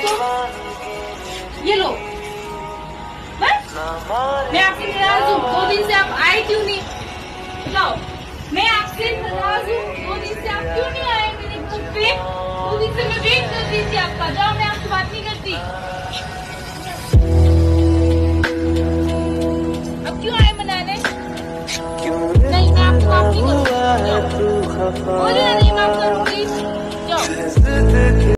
इसको, ये लो। बस मैं आपसे नाराज हूँ, 2 दिन से आप आए क्यों नहीं? लाओ, मैं आपसे नाराज हूँ, 2 दिन से आप क्यों नहीं आए मेरे घर पे? 2 दिन से मैं वेट कर रही थी आपका। जाओ, मैं आपसे बात नहीं करती। अब क्यों आए मनाने? नहीं, मैं आपको माफ नहीं करूँगी। बोलिए नहीं, माफ करूँगी। जाओ।